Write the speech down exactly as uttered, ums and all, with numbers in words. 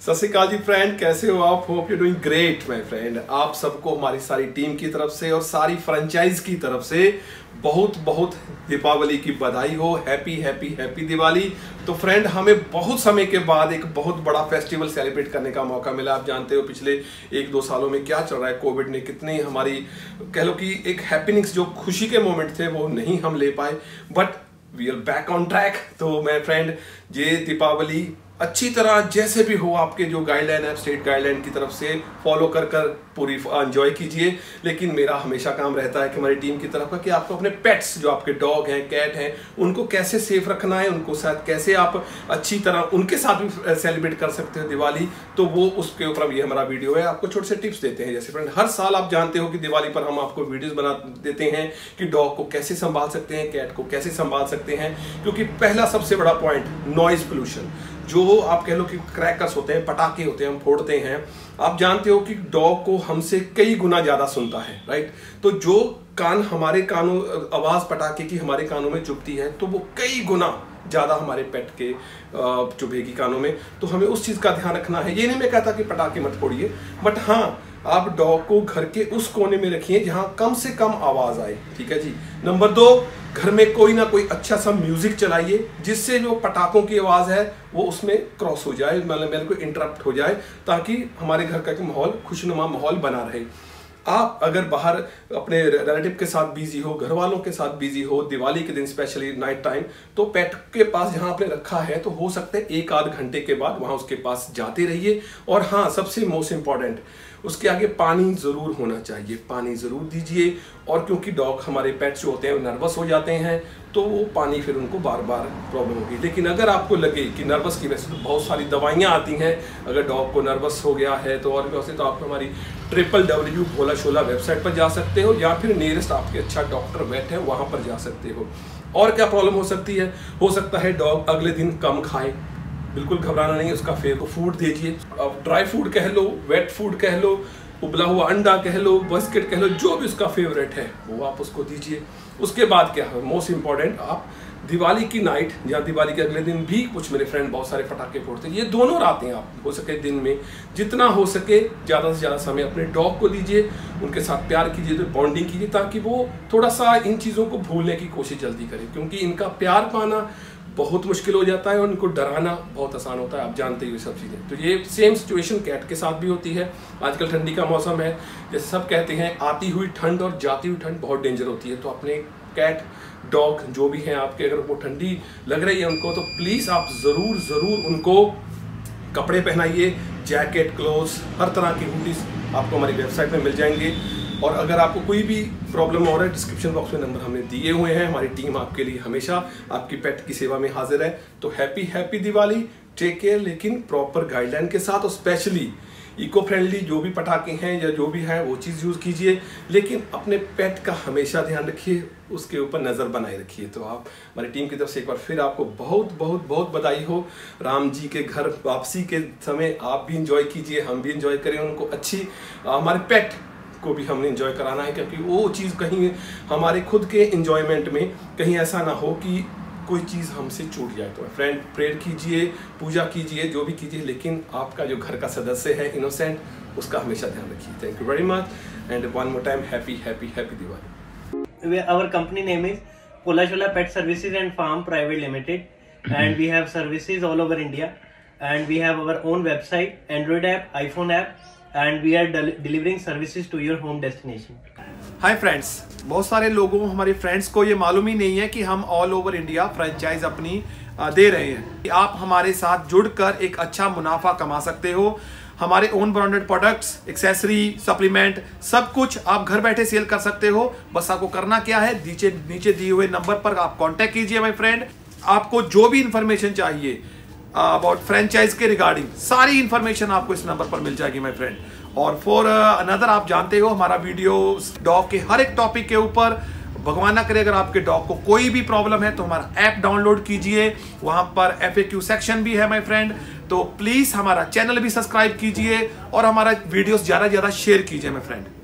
सत श्री अकाल जी फ्रेंड, कैसे हो आप? Hope you doing great my friend. आप सबको हमारी सारी टीम की तरफ से और सारी फ्रेंचाइज की तरफ से बहुत बहुत दीपावली की बधाई हो। Happy happy happy Diwali. तो फ्रेंड, हमें बहुत समय के बाद एक बहुत बड़ा फेस्टिवल सेलिब्रेट करने का मौका मिला। आप जानते हो पिछले एक दो सालों में क्या चल रहा है, कोविड ने कितनी हमारी कह लो कि एक हैप्पीनेस, जो खुशी के मोमेंट थे वो नहीं हम ले पाए, but we are back on track. तो मैं फ्रेंड, ये दीपावली अच्छी तरह जैसे भी हो, आपके जो गाइडलाइन है स्टेट गाइडलाइन की तरफ से फॉलो कर कर पूरी एंजॉय कीजिए। लेकिन मेरा हमेशा काम रहता है कि हमारी टीम की तरफ का कि आपको अपने पेट्स, जो आपके डॉग हैं, कैट हैं, उनको कैसे सेफ रखना है, उनको साथ कैसे आप अच्छी तरह उनके साथ भी सेलिब्रेट कर सकते हो दिवाली। तो वो उसके ऊपर ये हमारा वीडियो है। आपको छोटे से टिप्स देते हैं। जैसे फ्रेंड, हर साल आप जानते हो कि दिवाली पर हम आपको वीडियोस बना देते हैं कि डॉग को कैसे संभाल सकते हैं, कैट को कैसे संभाल सकते हैं। क्योंकि पहला सबसे बड़ा पॉइंट, नॉइज पोल्यूशन। जो आप कह लो कि क्रैकर्स होते हैं, पटाखे होते हैं, हम फोड़ते हैं। आप जानते हो कि डॉग को हमसे कई गुना ज्यादा सुनता है, राइट? तो जो कान हमारे कानों, आवाज पटाखे की हमारे कानों में चुभती है, तो वो कई गुना ज्यादा हमारे पेट के चुभेगी कानों में। तो हमें उस चीज का ध्यान रखना है। ये नहीं मैं कहता कि पटाखे मत फोड़िए, बट हाँ, आप डॉग को घर के उस कोने में रखिए जहां कम से कम आवाज आए, ठीक है जी। नंबर दो, घर में कोई ना कोई अच्छा सा म्यूजिक चलाइए जिससे जो पटाखों की आवाज है वो उसमें क्रॉस हो जाए, मतलब मेरे को इंटरप्ट हो जाए, ताकि हमारे घर का माहौल, खुशनुमा माहौल बना रहे। आप अगर बाहर अपने रिलेटिव के साथ बिजी हो, घर वालों के साथ बिजी हो, दिवाली के दिन स्पेशली नाइट टाइम, तो पेट के पास जहां आपने रखा है, तो हो सकता है एक आध घंटे के बाद वहां उसके पास जाते रहिए। और हाँ, सबसे मोस्ट इंपॉर्टेंट, उसके आगे पानी जरूर होना चाहिए, पानी जरूर दीजिए। और क्योंकि डॉग, हमारे पेट्स जो होते हैं, नर्वस हो जाते हैं, तो वो पानी फिर उनको बार बार प्रॉब्लम होगी। लेकिन अगर आपको लगे कि नर्वस की वजह से, तो बहुत सारी दवाइयाँ आती हैं। अगर डॉग को नर्वस हो गया है तो और भी वैसे, तो आप हमारी triple W Bhola Shola website पर जा सकते हो, या फिर नियरेस्ट आपके अच्छा डॉक्टर वेट है वहाँ पर जा सकते हो। और क्या प्रॉब्लम हो सकती है? हो सकता है डॉग अगले दिन कम खाए। बिल्कुल घबराना नहीं, उसका फेवरेट फूड दीजिए। अब ड्राई फूड कह लो, वेट फूड कह लो, उबला हुआ अंडा कह लो, बिस्किट कह लो, जो भी उसका फेवरेट है वो आप उसको दीजिए। उसके बाद क्या है, मोस्ट इंपॉर्टेंट, आप दिवाली की नाइट या दिवाली के अगले दिन भी, कुछ मेरे फ्रेंड बहुत सारे पटाखे फोड़ते हैं, ये दोनों रातें आप हो सके दिन में जितना हो सके ज़्यादा से ज़्यादा समय अपने डॉग को दीजिए, उनके साथ प्यार कीजिए, तो बॉन्डिंग कीजिए, ताकि वो थोड़ा सा इन चीज़ों को भूलने की कोशिश जल्दी करें। क्योंकि इनका प्यार पाना बहुत मुश्किल हो जाता है और उनको डराना बहुत आसान होता है, आप जानते ही ये सब चीज़ें। तो ये सेम सिचुएशन कैट के साथ भी होती है। आजकल ठंडी का मौसम है, जैसे सब कहते हैं, आती हुई ठंड और जाती हुई ठंड बहुत डेंजर होती है। तो अपने कैट, डॉग जो भी हैं आपके, अगर वो ठंडी लग रही है उनको, तो प्लीज़ आप ज़रूर ज़रूर उनको कपड़े पहनाइए, जैकेट, क्लोथ्स, हर तरह की हुडीज आपको हमारी वेबसाइट में मिल जाएंगे। और अगर आपको कोई भी प्रॉब्लम हो रहा है, डिस्क्रिप्शन बॉक्स में नंबर हमने दिए हुए हैं। हमारी टीम आपके लिए हमेशा आपकी पेट की सेवा में हाजिर है। तो happy happy Diwali, take care, लेकिन प्रॉपर गाइडलाइन के साथ, और स्पेशली इको फ्रेंडली जो भी पटाखे हैं या जो भी है वो चीज़ यूज़ कीजिए। लेकिन अपने पेट का हमेशा ध्यान रखिए, उसके ऊपर नज़र बनाए रखिए। तो आप, हमारी टीम की तरफ से एक बार फिर आपको बहुत बहुत बहुत बधाई हो। राम जी के घर वापसी के समय आप भी इंजॉय कीजिए, हम भी इंजॉय करें, उनको अच्छी, हमारे पेट को भी हमने एंजॉय कराना है। क्योंकि वो चीज़ कहीं हमारे खुद के एंजॉयमेंट में कहीं ऐसा ना हो कि कोई चीज़ हमसे छूट जाए। तो फ्रेंड, प्रेयर कीजिए, पूजा कीजिए, जो भी कीजिए, लेकिन आपका जो घर का सदस्य है इनोसेंट, उसका हमेशा ध्यान रखिए। Thank you very much and one more time happy happy happy Diwali. Our company name is BholaShola Pet Services and Farm Private Limited, and we have services all over India, and we have our own website, Android app, iPhone app, and we are del delivering services to your home destination. Hi friends, बहुत सारे लोगों, हमारे friends को ये मालूम ही नहीं है कि हम ऑल ओवर इंडिया फ्रेंचाइज अपनी दे रहे हैं। आप हमारे साथ जुड़कर एक अच्छा मुनाफा कमा सकते हो। हमारे own branded products, accessory, supplement, सब कुछ आप घर बैठे सेल कर सकते हो। बस आपको करना क्या है, नीचे नीचे दिए हुए नंबर पर आप कांटेक्ट कीजिए माय फ्रेंड। आपको जो भी इंफॉर्मेशन चाहिए अबाउट फ्रेंचाइज के रिगार्डिंग, सारी इंफॉर्मेशन आपको इस नंबर पर मिल जाएगी माय फ्रेंड। और फॉर अनदर, आप जानते हो हमारा वीडियो डॉग के हर एक टॉपिक के ऊपर, भगवान ना करे अगर आपके डॉग को कोई भी प्रॉब्लम है तो हमारा ऐप डाउनलोड कीजिए, वहां पर एफ ए क्यू सेक्शन भी है माय फ्रेंड। तो प्लीज हमारा चैनल भी सब्सक्राइब कीजिए और हमारा वीडियोस ज्यादा ज्यादा शेयर कीजिए माय फ्रेंड।